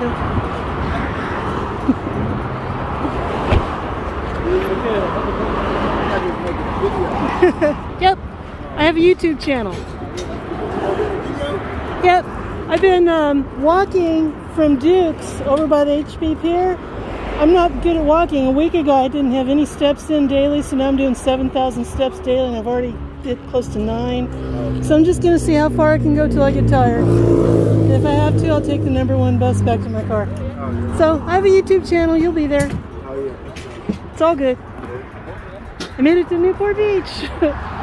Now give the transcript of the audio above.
Yep, I have a YouTube channel. Yep, I've been walking from Duke's over by the HB Pier. I'm not good at walking. A week ago I didn't have any steps in daily, so now I'm doing 7,000 steps daily, and I've already did close to 9. So I'm just going to see how far I can go till I get tired. And if I have to, I'll take the #1 bus back to my car. So I have a YouTube channel. You'll be there. It's all good. I made it to Newport Beach.